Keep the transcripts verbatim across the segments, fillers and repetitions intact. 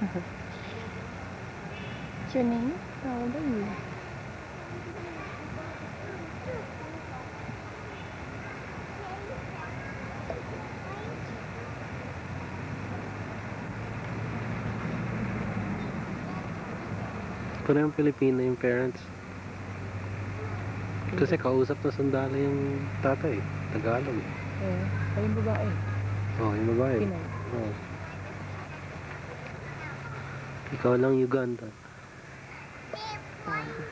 What's your name? How old are you? Parang Pilipino yung parents. Kasi kausap na sandali yung tatay. Tagalog. Eh, ay yung babae. Oh, yung babae. Pinay. Oh. Ikaw lang Uganda. Gago.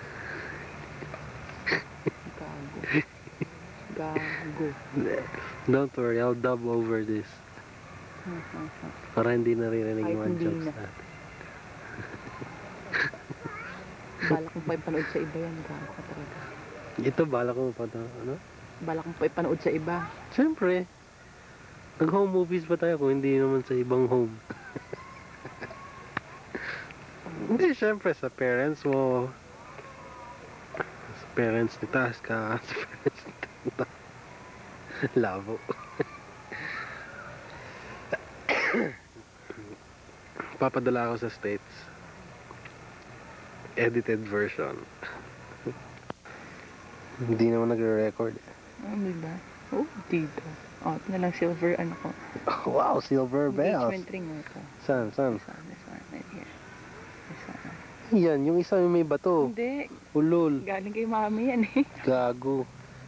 Gago. Gago. Don't worry, I'll dub over this. Para hindi naririnig Kahit yung mga hindi jokes na. natin. Bala kong pa ipanood sa iba yan. Gago ka talaga. Ito, bala ko pa na, ano? Bala kong pa ipanood sa iba. Siyempre. Nag-home movies pa tayo kung hindi naman sa ibang home. Hindi, siyempre, sa parents mo. Sa parents ni Tasca. Sa parents ni Tanta. Labo. Papadala ako sa States. Edited version. Hindi naman nagre-record. Oh, diba? Oh, dito. Oh, ito na lang silver, ano ko. Wow, silver bells. Engagement ring mo ito. Saan, saan? This one, this one, right here. This one. Yan, yung isa yung may bato. Hindi. Ulol. Galing kay mami yan eh. Gago.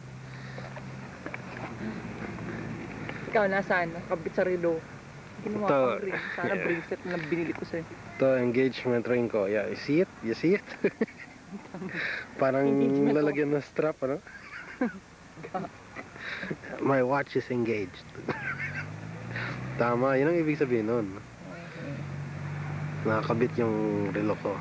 Ikaw, nasaan? Nakabit sa relo. Ginawa Ito. kang ring. Sana bracelet na lang binili ko sa'yo. Ito, engagement ring ko. Yeah, you see it? You see it? Parang Engagement ko. lalagyan ng strap, ano? My watch is engaged. Tama, yun ang ibig sabihin nun. Nakakabit yung relo ko.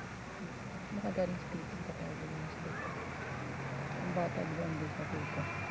Nakagaling sa dito. Ang bata doon doon sa dito.